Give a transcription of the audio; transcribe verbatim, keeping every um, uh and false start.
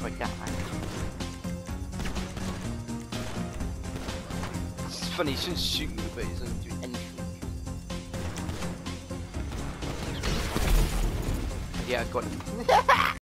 I die. It's funny, he shouldn't shoot me, but he doesn't do anything. Yeah, I got him.